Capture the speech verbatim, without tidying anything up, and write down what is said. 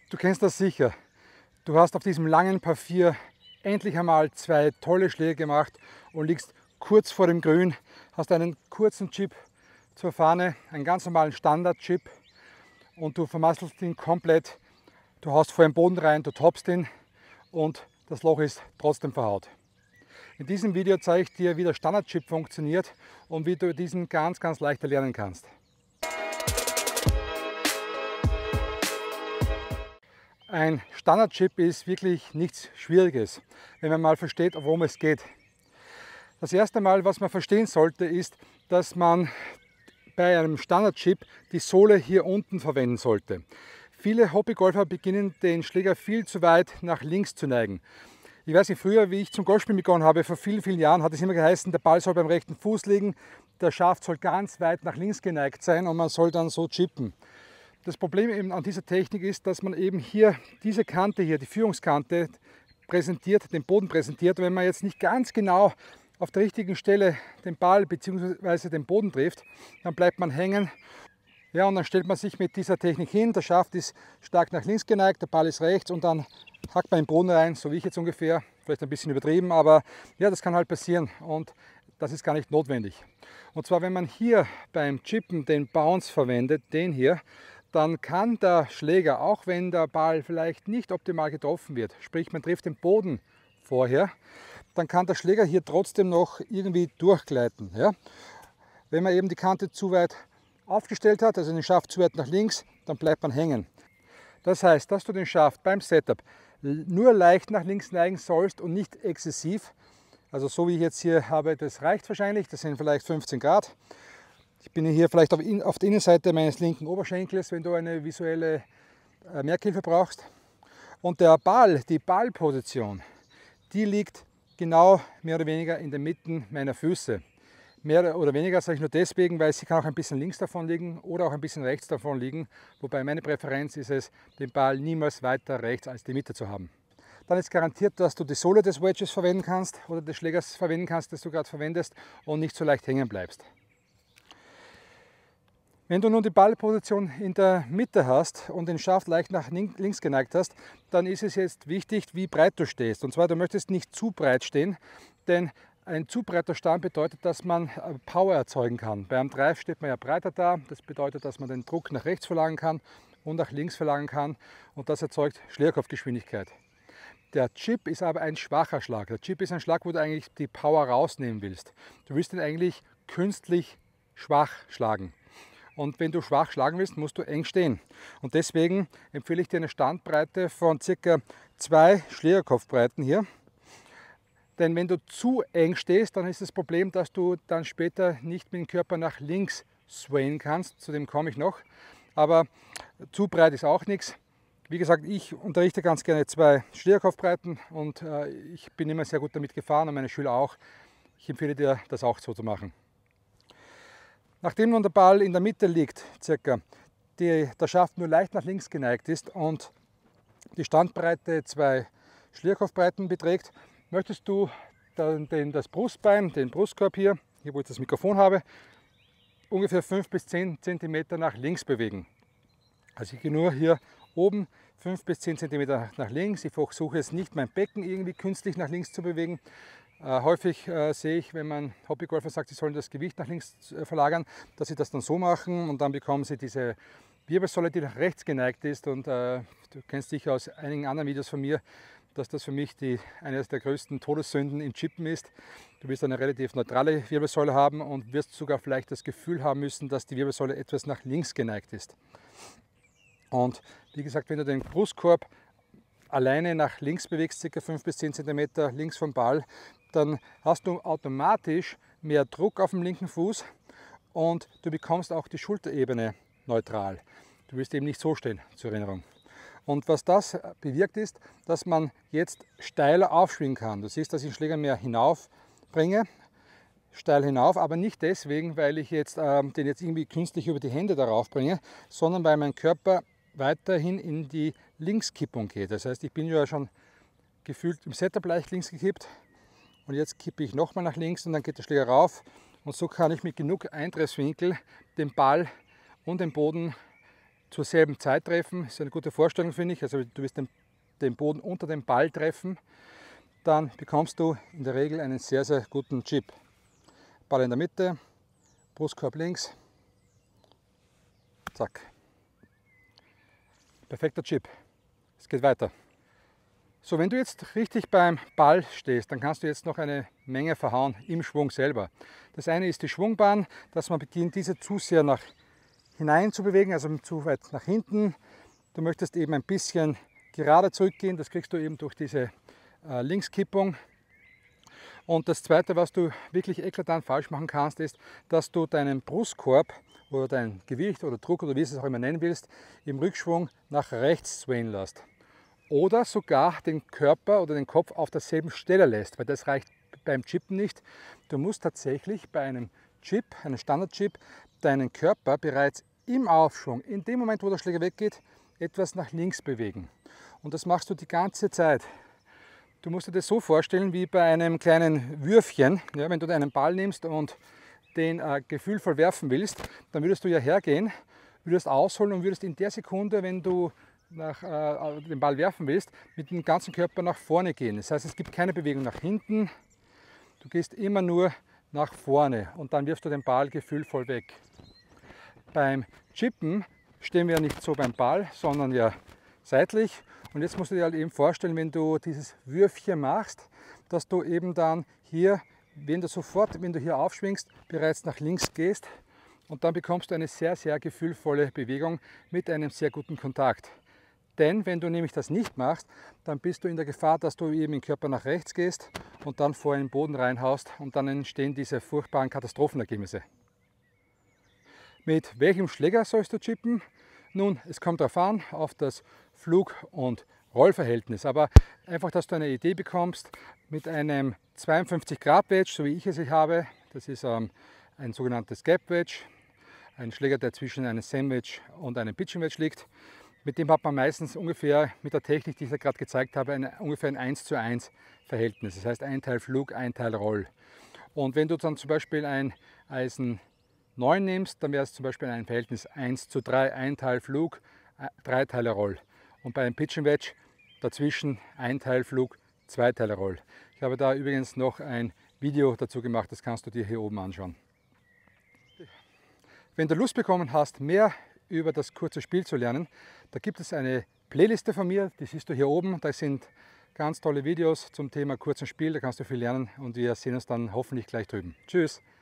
Du kennst das sicher. Du hast auf diesem langen Par vier endlich einmal zwei tolle Schläge gemacht und liegst kurz vor dem Grün, hast einen kurzen Chip zur Fahne, einen ganz normalen Standard-Chip und du vermasselst ihn komplett. Du haust vor den Boden rein, du toppst ihn und das Loch ist trotzdem verhaut. In diesem Video zeige ich dir, wie der Standard-Chip funktioniert und wie du diesen ganz, ganz leicht erlernen kannst. Ein Standard-Chip ist wirklich nichts Schwieriges, wenn man mal versteht, worum es geht. Das erste Mal, was man verstehen sollte, ist, dass man bei einem Standard-Chip die Sohle hier unten verwenden sollte. Viele Hobbygolfer beginnen den Schläger viel zu weit nach links zu neigen. Ich weiß nicht, früher, wie ich zum Golfspielen begonnen habe, vor vielen, vielen Jahren, hat es immer geheißen, der Ball soll beim rechten Fuß liegen, der Schaft soll ganz weit nach links geneigt sein und man soll dann so chippen. Das Problem eben an dieser Technik ist, dass man eben hier diese Kante hier, die Führungskante, präsentiert, den Boden präsentiert. Und wenn man jetzt nicht ganz genau auf der richtigen Stelle den Ball bzw. den Boden trifft, dann bleibt man hängen. Ja, und dann stellt man sich mit dieser Technik hin, der Schaft ist stark nach links geneigt, der Ball ist rechts und dann hackt man den Boden rein, so wie ich jetzt ungefähr, vielleicht ein bisschen übertrieben, aber ja, das kann halt passieren und das ist gar nicht notwendig. Und zwar, wenn man hier beim Chippen den Bounce verwendet, den hier, dann kann der Schläger, auch wenn der Ball vielleicht nicht optimal getroffen wird, sprich man trifft den Boden vorher, dann kann der Schläger hier trotzdem noch irgendwie durchgleiten. Ja? Wenn man eben die Kante zu weit aufgestellt hat, also den Schaft zu weit nach links, dann bleibt man hängen. Das heißt, dass du den Schaft beim Setup nur leicht nach links neigen sollst und nicht exzessiv. Also so wie ich jetzt hier habe, das reicht wahrscheinlich, das sind vielleicht fünfzehn Grad. Ich bin hier vielleicht auf, in, auf der Innenseite meines linken Oberschenkels, wenn du eine visuelle äh, Merkhilfe brauchst. Und der Ball, die Ballposition, die liegt genau mehr oder weniger in der Mitte meiner Füße. Mehr oder weniger sage ich nur deswegen, weil sie kann auch ein bisschen links davon liegen oder auch ein bisschen rechts davon liegen. Wobei meine Präferenz ist es, den Ball niemals weiter rechts als die Mitte zu haben. Dann ist garantiert, dass du die Sohle des Wedges verwenden kannst oder des Schlägers verwenden kannst, das du gerade verwendest und nicht so leicht hängen bleibst. Wenn du nun die Ballposition in der Mitte hast und den Schaft leicht nach links geneigt hast, dann ist es jetzt wichtig, wie breit du stehst. Und zwar, du möchtest nicht zu breit stehen, denn ein zu breiter Stand bedeutet, dass man Power erzeugen kann. Beim Drive steht man ja breiter da, das bedeutet, dass man den Druck nach rechts verlagern kann und nach links verlagern kann und das erzeugt Schlägerkopfgeschwindigkeit. Der Chip ist aber ein schwacher Schlag. Der Chip ist ein Schlag, wo du eigentlich die Power rausnehmen willst. Du willst ihn eigentlich künstlich schwach schlagen. Und wenn du schwach schlagen willst, musst du eng stehen. Und deswegen empfehle ich dir eine Standbreite von ca. zwei Schlägerkopfbreiten hier. Denn wenn du zu eng stehst, dann ist das Problem, dass du dann später nicht mit dem Körper nach links swayen kannst. Zu dem komme ich noch. Aber zu breit ist auch nichts. Wie gesagt, ich unterrichte ganz gerne zwei Schlägerkopfbreiten und äh, ich bin immer sehr gut damit gefahren und meine Schüler auch. Ich empfehle dir, das auch so zu machen. Nachdem nun der Ball in der Mitte liegt, circa, die, der Schaft nur leicht nach links geneigt ist und die Standbreite zwei Schlägerkopfbreiten beträgt, möchtest du den, den, das Brustbein, den Brustkorb hier, hier wo ich das Mikrofon habe, ungefähr fünf bis zehn Zentimeter nach links bewegen. Also ich gehe nur hier oben fünf bis zehn Zentimeter nach links. Ich versuche jetzt nicht mein Becken irgendwie künstlich nach links zu bewegen. Äh, häufig äh, sehe ich, wenn man Hobbygolfer sagt, sie sollen das Gewicht nach links äh, verlagern, dass sie das dann so machen und dann bekommen sie diese Wirbelsäule, die nach rechts geneigt ist. Und äh, du kennst sicher aus einigen anderen Videos von mir, dass das für mich die, eine der größten Todessünden im Chippen ist. Du wirst eine relativ neutrale Wirbelsäule haben und wirst sogar vielleicht das Gefühl haben müssen, dass die Wirbelsäule etwas nach links geneigt ist. Und wie gesagt, wenn du den Brustkorb alleine nach links bewegst, ca. fünf bis zehn Zentimeter links vom Ball, dann hast du automatisch mehr Druck auf dem linken Fuß und du bekommst auch die Schulterebene neutral. Du wirst eben nicht so stehen, zur Erinnerung. Und was das bewirkt ist, dass man jetzt steiler aufschwingen kann. Du siehst, dass ich den Schläger mehr hinauf bringe, steil hinauf, aber nicht deswegen, weil ich jetzt, äh, den jetzt irgendwie künstlich über die Hände darauf bringe, sondern weil mein Körper weiterhin in die Linkskippung geht. Das heißt, ich bin ja schon gefühlt im Setup leicht links gekippt und jetzt kippe ich nochmal nach links und dann geht der Schläger rauf und so kann ich mit genug Eintreffswinkel den Ball und den Boden zur selben Zeit treffen. Das ist eine gute Vorstellung, finde ich. Also du wirst den, den Boden unter dem Ball treffen, dann bekommst du in der Regel einen sehr, sehr guten Chip. Ball in der Mitte, Brustkorb links, zack. Perfekter Chip. Es geht weiter. So, wenn du jetzt richtig beim Ball stehst, dann kannst du jetzt noch eine Menge verhauen im Schwung selber. Das eine ist die Schwungbahn, dass man beginnt, diese zu sehr nach hinein zu bewegen, also zu weit nach hinten. Du möchtest eben ein bisschen gerade zurückgehen, das kriegst du eben durch diese äh, Linkskippung. Und das zweite, was du wirklich eklatant falsch machen kannst, ist, dass du deinen Brustkorb oder dein Gewicht oder Druck oder wie du es auch immer nennen willst, im Rückschwung nach rechts swayen lässt. Oder sogar den Körper oder den Kopf auf derselben Stelle lässt, weil das reicht beim Chippen nicht. Du musst tatsächlich bei einem Chip, einem Standard-Chip, deinen Körper bereits im Aufschwung, in dem Moment, wo der Schläger weggeht, etwas nach links bewegen. Und das machst du die ganze Zeit. Du musst dir das so vorstellen wie bei einem kleinen Würfchen. Ja, wenn du einen Ball nimmst und den äh, gefühlvoll werfen willst, dann würdest du ja hergehen, würdest ausholen und würdest in der Sekunde, wenn du nach, äh, den Ball werfen willst, mit dem ganzen Körper nach vorne gehen. Das heißt, es gibt keine Bewegung nach hinten, du gehst immer nur nach vorne und dann wirfst du den Ball gefühlvoll weg. Beim Chippen stehen wir nicht so beim Ball, sondern ja seitlich. Und jetzt musst du dir halt eben vorstellen, wenn du dieses Würfchen machst, dass du eben dann hier, wenn du sofort, wenn du hier aufschwingst, bereits nach links gehst und dann bekommst du eine sehr, sehr gefühlvolle Bewegung mit einem sehr guten Kontakt. Denn wenn du nämlich das nicht machst, dann bist du in der Gefahr, dass du eben den Körper nach rechts gehst und dann vor den Boden reinhaust und dann entstehen diese furchtbaren Katastrophenergebnisse. Mit welchem Schläger sollst du chippen? Nun, es kommt darauf an, auf das Flug- und Rollverhältnis. Aber einfach, dass du eine Idee bekommst, mit einem zweiundfünfzig Grad Wedge, so wie ich es habe, das ist ähm, ein sogenanntes Gap Wedge, ein Schläger, der zwischen einem Sandwich und einem Pitching Wedge liegt. Mit dem hat man meistens ungefähr, mit der Technik, die ich da gerade gezeigt habe, eine, ungefähr ein eins zu eins Verhältnis. Das heißt, ein Teil Flug, ein Teil Roll. Und wenn du dann zum Beispiel ein Eisen neun nimmst, dann wäre es zum Beispiel ein Verhältnis eins zu drei, ein Teil Flug, drei Teile Roll. Und bei einem Pitching Wedge dazwischen ein Teil Flug, zwei Teile Roll. Ich habe da übrigens noch ein Video dazu gemacht, das kannst du dir hier oben anschauen. Wenn du Lust bekommen hast, mehr über das kurze Spiel zu lernen, da gibt es eine Playliste von mir, die siehst du hier oben. Da sind ganz tolle Videos zum Thema kurzen Spiel, da kannst du viel lernen und wir sehen uns dann hoffentlich gleich drüben. Tschüss!